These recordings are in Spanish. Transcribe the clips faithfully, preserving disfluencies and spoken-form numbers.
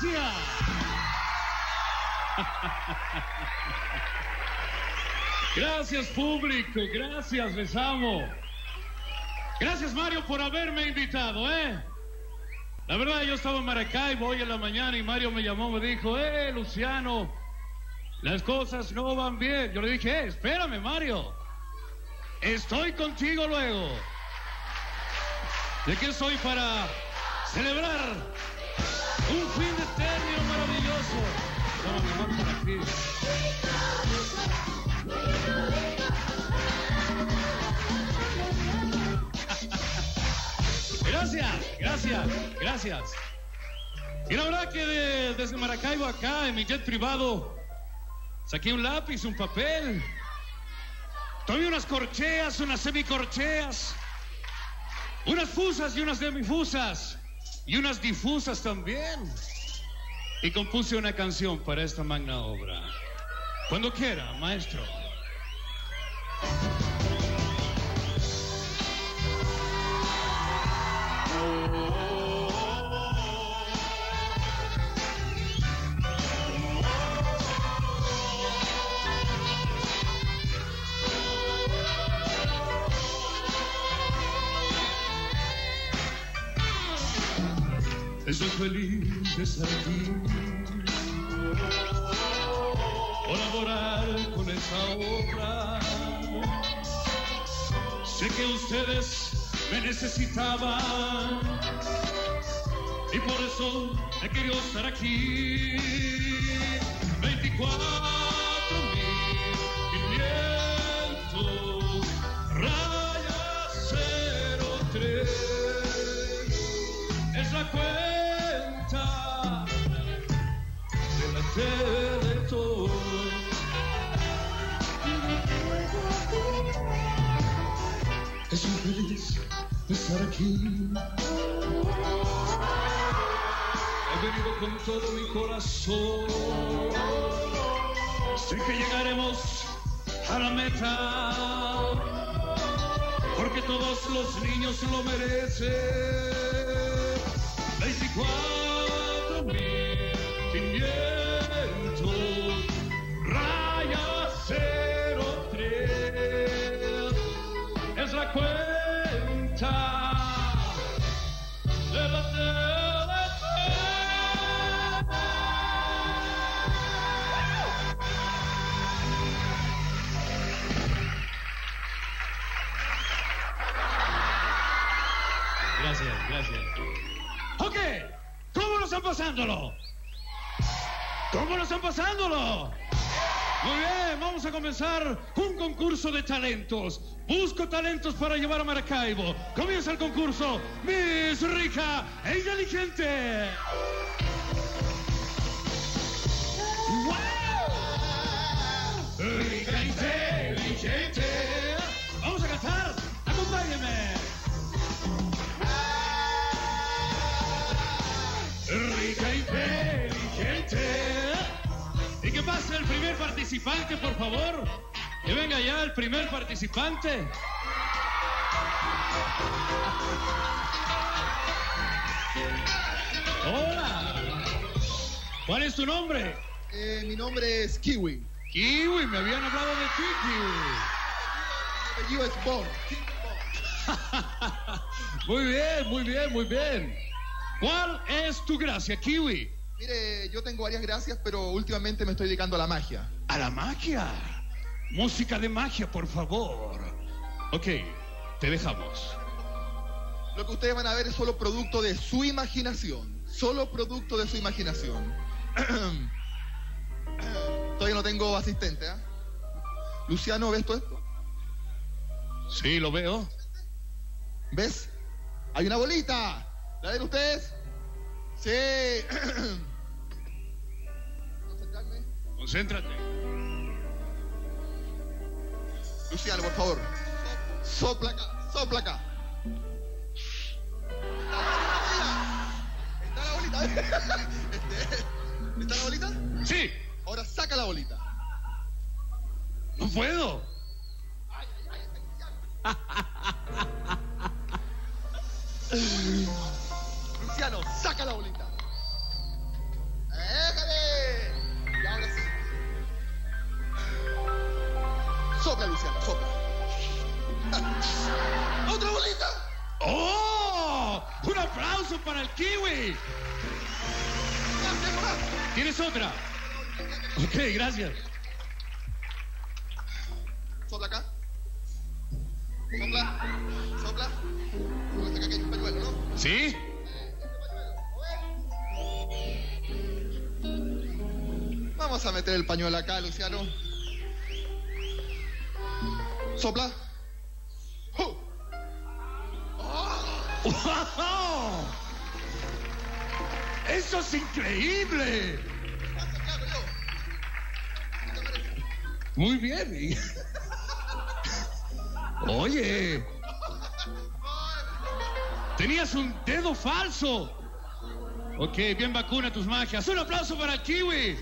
gracias. Gracias, público, gracias, les amo. Gracias, Mario, por haberme invitado, ¿eh? La verdad, yo estaba en Maracaibo hoy en la mañana y Mario me llamó, me dijo, eh, Luciano, las cosas no van bien. Yo le dije, eh, espérame, Mario, estoy contigo luego. ¿De qué soy para celebrar un fin de término maravilloso? Toma, mi amor, para ti. Gracias, gracias, gracias. Y la verdad que de, desde Maracaibo acá, en mi jet privado, saqué un lápiz, un papel, tomé unas corcheas, unas semicorcheas, unas fusas y unas semifusas, y unas difusas también. Y compuse una canción para esta magna obra. Cuando quiera, maestro. Estoy feliz de estar aquí, colaborar con esa obra. Sé que ustedes me necesitaban y por eso he querido estar aquí. Veinticuatro mil quinientos raya cero tres es la cuenta de la Teletón. Estoy feliz de estar aquí. He venido con todo mi corazón. Sé que llegaremos a la meta, porque todos los niños lo merecen. Veinticuatro mil quinientos raya cero tres es la cuenta de la Teletón. Gracias, gracias. Ok, ¿cómo lo están pasándolo? ¿Cómo lo están pasándolo? Muy bien, vamos a comenzar un concurso de talentos. Busco talentos para llevar a Maracaibo. Comienza el concurso Miss Rica e Inteligente. ¡Wow! Rica e Inteligente. Vamos a cantar. Acompáñenme. Rica e Inteligente. Y que pase el primer participante, por favor. Que venga ya el primer participante. Hola. ¿Cuál es tu nombre? Eh, mi nombre es Kiwi. Kiwi, me habían hablado de ti, Kiwi. es Bond. Muy bien, muy bien, muy bien. ¿Cuál es tu gracia, Kiwi? Mire, yo tengo varias gracias, pero últimamente me estoy dedicando a la magia. ¿A la magia? Música de magia, por favor. Ok, te dejamos. Lo que ustedes van a ver es solo producto de su imaginación. Solo producto de su imaginación. Todavía no tengo asistente, ¿eh? Luciano, ¿ves todo esto? Sí, lo veo. ¿Ves? Hay una bolita. ¿La ven ustedes? Sí. Concentrarme. Concéntrate. Luciano, por favor. Sopla acá, sopla acá. Está la bolita. Este, ¿está la bolita? Sí. Ahora saca la bolita. No puedo. Ay, ay, ay, Luciano, saca la bolita. Sopla, Luciano, sopla. ¡Otra bolita! ¡Oh! ¡Un aplauso para el kiwi! ¿Tienes otra? Ok, gracias. Sopla acá. Sopla. Sopla. Sopla acá que hay un pañuelo, ¿no? ¿Sí? Vamos a meter el pañuelo acá, Luciano. Sopla. ¡Oh! ¡Wow! ¡Eso es increíble! Muy bien. Oye, tenías un dedo falso. Ok, bien vacuna tus magias. Un aplauso para el kiwi.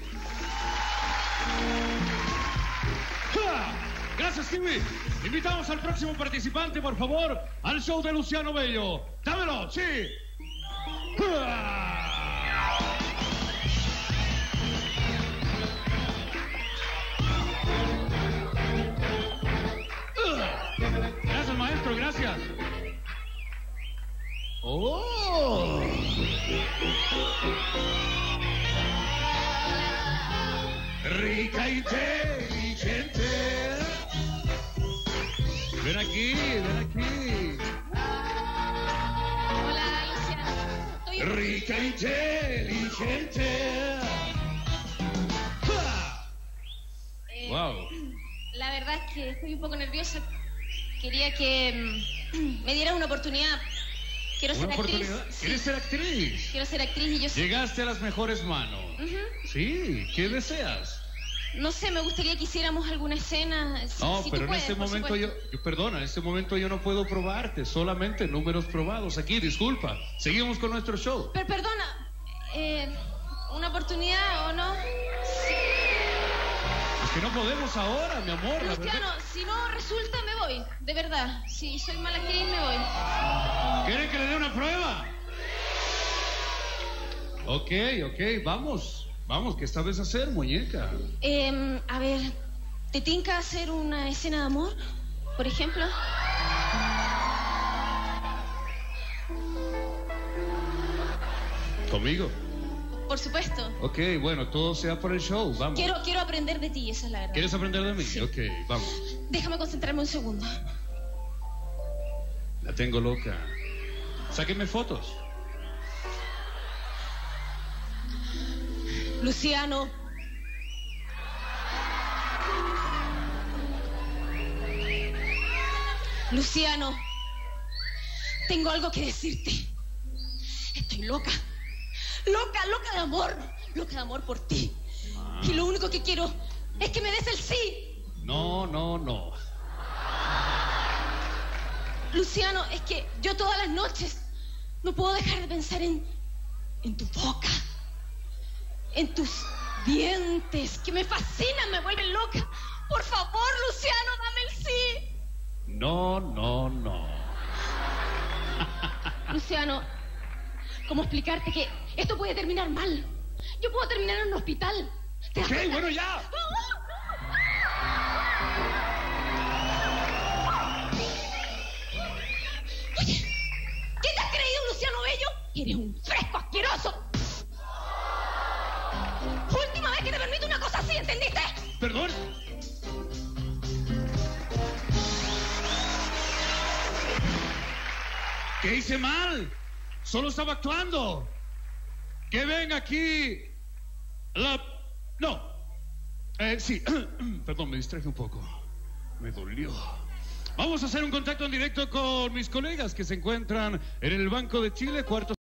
¡Ja! Gracias, kiwi. Invitamos al próximo participante, por favor, al show de Luciano Bello. ¡Dámelo! ¡Sí! ¡Ja! Gracias, maestro, gracias. ¡Oh! Rica inteligente. Ven aquí, ven aquí. Hola, Luciano. Estoy un... Rica inteligente. Eh, Wow. La verdad es que estoy un poco nerviosa. Quería que mm, me dieras una oportunidad. Quiero ser Una actriz. oportunidad. Sí, ¿Quieres ser actriz? quiero ser actriz y yo sé... Llegaste a las mejores manos. Ujú. Sí, ¿qué deseas? No sé, me gustaría que hiciéramos alguna escena. Si, No, si pero tú puedes, en este por momento yo, supuesto. yo, perdona, en este momento yo no puedo probarte, solamente números probados aquí, disculpa. Seguimos con nuestro show. Pero perdona, eh, ¿una oportunidad o no? Es que no podemos ahora, mi amor, la Luciano, verdad. si no resulta, me voy. De verdad. Si soy mala actriz, me voy. ¿Quieren que le dé una prueba? Ok, ok, vamos. Vamos, ¿qué sabes hacer, muñeca? Eh, a ver, ¿te tinca hacer una escena de amor, por ejemplo? ¿Conmigo? Por supuesto. Ok, bueno, todo sea por el show, vamos. Quiero, quiero aprender de ti, esa es la verdad. ¿Quieres aprender de mí? Sí. Ok, vamos. Déjame concentrarme un segundo. La tengo loca. Sáquenme fotos. Luciano. Luciano. Tengo algo que decirte. Estoy loca. Loca, loca de amor. Loca de amor por ti. Ah. Y lo único que quiero es que me des el sí. No, no, no. Luciano, es que yo todas las noches no puedo dejar de pensar en, en tu boca, en tus dientes, que me fascinan, me vuelven loca. Por favor, Luciano, dame el sí. No, no, no. Luciano, ¿cómo explicarte que esto puede terminar mal? Yo puedo terminar en un hospital. ¿Te das Ok, cuenta? bueno, ya. Oye, ¿qué te has creído, Luciano Bello? Eres un fresco asqueroso. Última vez que te permito una cosa así, ¿entendiste? Perdón. ¿Qué hice mal? Solo estaba actuando. Que venga aquí la... No. Eh, sí. Perdón, me distraje un poco. Me dolió. Vamos a hacer un contacto en directo con mis colegas que se encuentran en el Banco de Chile, cuarto...